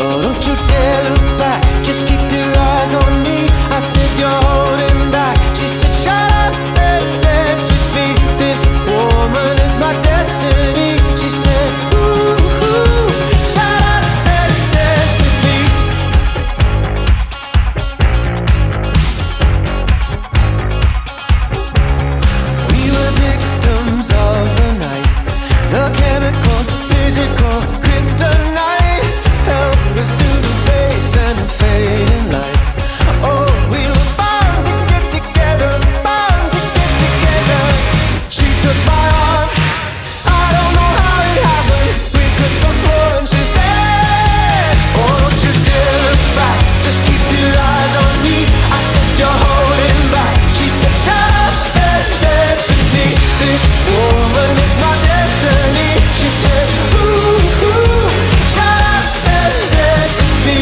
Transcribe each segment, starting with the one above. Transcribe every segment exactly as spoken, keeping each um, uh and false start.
Oh, don't you dare look back, just keep your eyes on me. I said you're holding back. She said shut up and dance with me. This woman is my destiny. She said ooh, ooh, shut up and dance with me. We were victims of the night, the chemical, physical, kryptonite. Help us to the base and the fading light. Oh, we were bound to get together, bound to get together. She took my arm, I don't know how it happened. We took the floor and she said, oh, don't you dare look back, just keep your eyes on me. I said you're holding back. She said shut up and dance with me. This woman is my destiny. She said ooh, ooh, shut up and dance with me.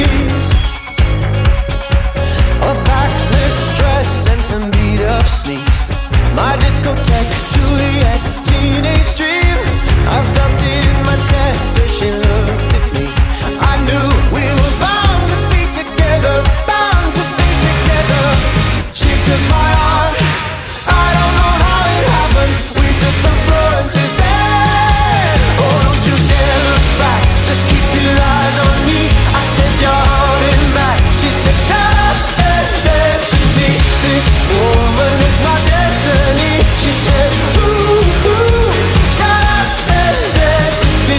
A backless dress and some beat up sneaks, my discotheque, Juliet, teenage dream. I felt it in my chest as she looked at me. I knew we were bound to be together, bound to be together. She took my arm, I don't know how it happened. We took the floor and she said, oh, don't you dare look back, just keep your eyes on me. I said you're holding back. She said shut up and dance with me. This woman is my destiny. She said ooh, ooh, shut up and dance with me.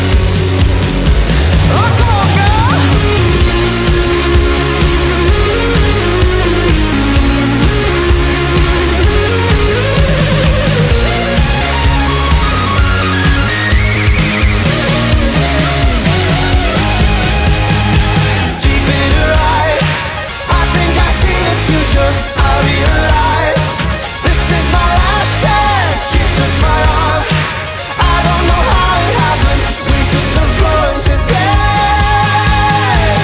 Oh, come on, girl. Deep in her eyes, I think I see the future. I realize this is my last chance. She took my arm, I don't know how it happened. We took the floor and she said,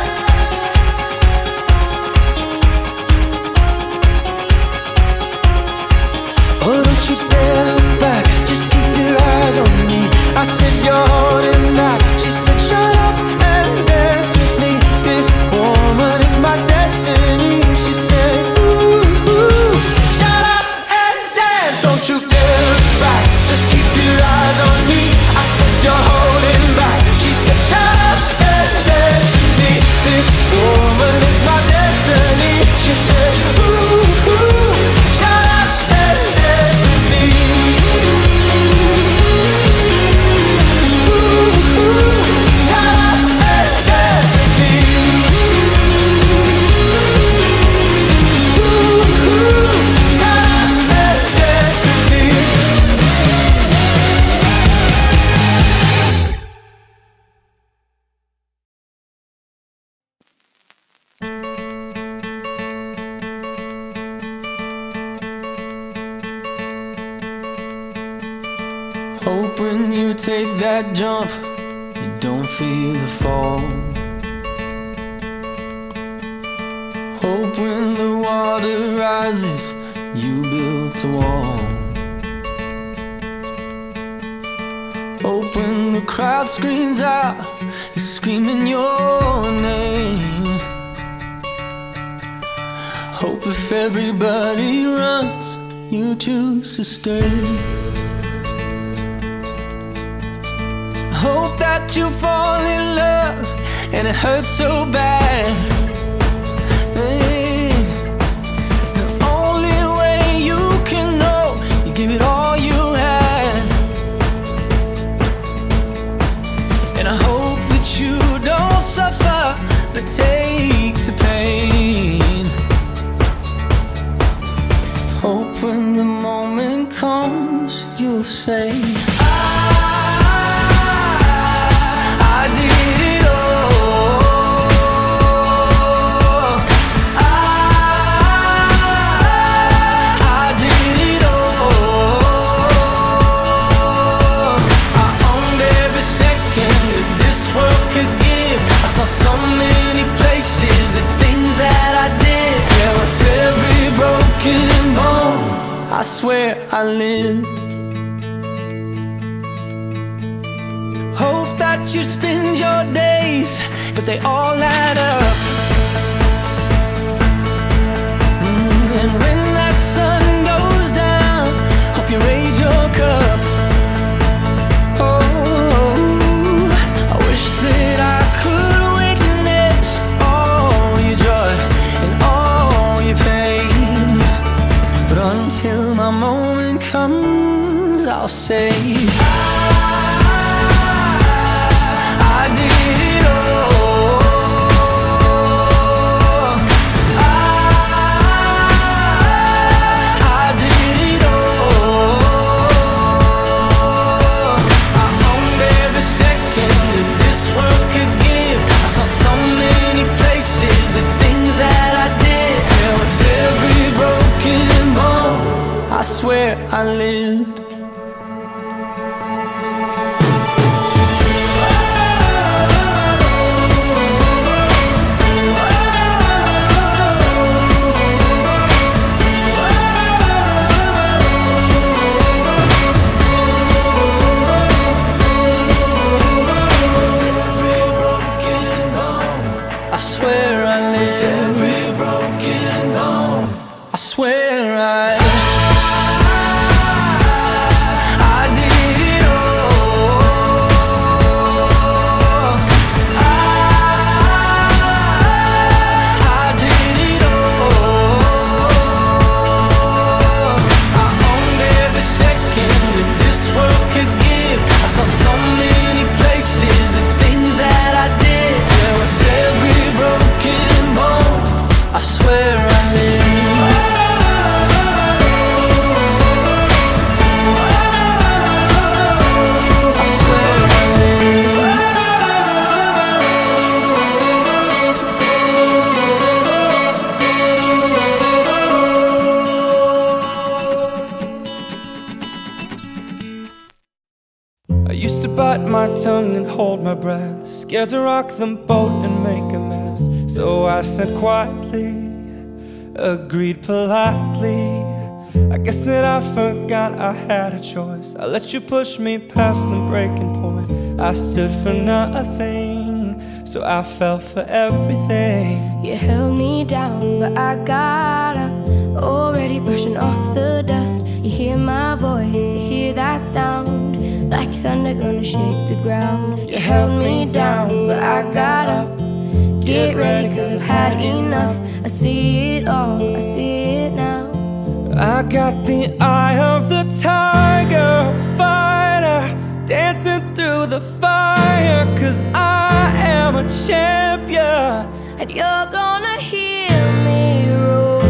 oh, don't you dare look back, just keep your eyes on me. I said you're holding back. She said shut up and dance with me. This woman is my destiny. She said ooh, ooh, shut up and dance. Don't you dare look back, just keep your eyes on me. I said you're holding back. She said shut up and dance with me. This woman is my destiny. She said ooh, ooh, shut up and dance with me. Ooh, ooh, shut up and dance with me. Ooh, ooh, shut up and dance with me. Hope when you take that jump, you don't feel the fall. Hope when the water rises, you built a wall. Hope when the crowd screams out, you're screaming your name. Hope if everybody runs, you choose to stay. Hope that you fall in love and it hurts so bad. Hey, the only way you can know, you give it all you had. And I hope that you don't suffer, but take the pain. Hope when the moment comes, you'll say I swear I lived. Hope that you spend your days, but they all add up. mm, And when that sun goes down, hope you raise your cup. Oh, I wish that I could witness all your joy and all your pain, but until my moment comes, I'll say I swear I lived. I swear I lived. Every broken bone. I swear I I used to bite my tongue and hold my breath, scared to rock the boat and make a mess. So I said quietly, agreed politely. I guess that I forgot I had a choice. I let you push me past the breaking point. I stood for nothing, so I fell for everything. You held me down, but I got up, already brushing off the dust. You hear my voice, you hear that sound, like thunder gonna shake the ground. You held me down, but I got up. Get ready, cause I've had enough. I see it all, I see it now. I got the eye of the tiger, fighter, dancing through the fire. Cause I am a champion, and you're gonna hear me roar,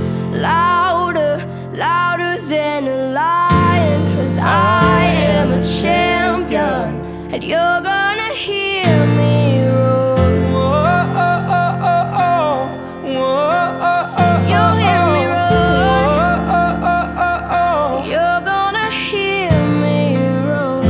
louder, louder than a lion. Cause I am a champion, and you're gonna hear me roar. Whoa, oh, oh, oh, oh. Whoa, oh, oh, You'll hear me roar. oh, oh, oh, oh, oh. You're gonna hear me roar.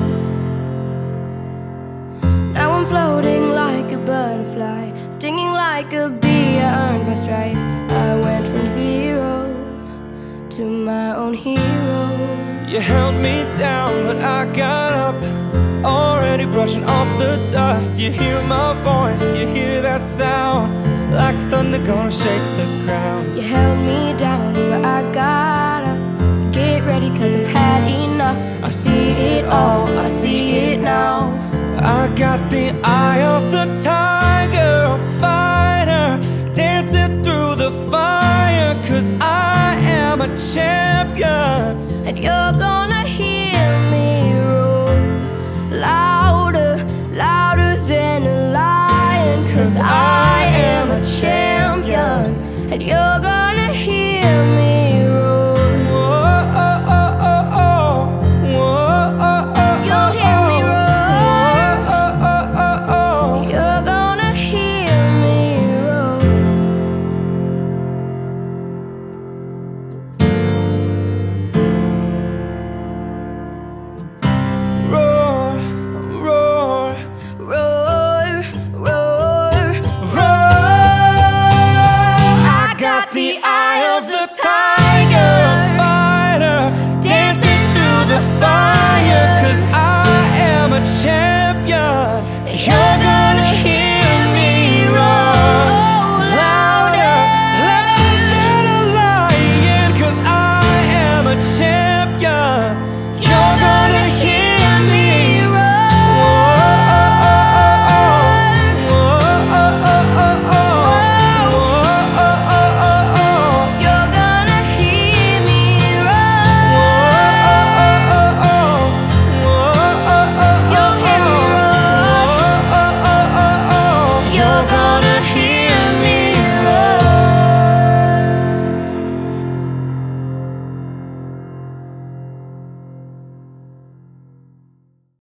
Now I'm floating like a butterfly, stinging like a bee. I earned my stripes. I went from zero to my own hero. You held me down, but I got up, already brushing off the dust. You hear my voice, you hear that sound, like thunder gonna shake the ground. You held me down, but I got up. Get ready, cause I've had enough. I see it all, I see it now. I got the eye of the tiger, fighter, dancing through the fire. Cause I am a champion,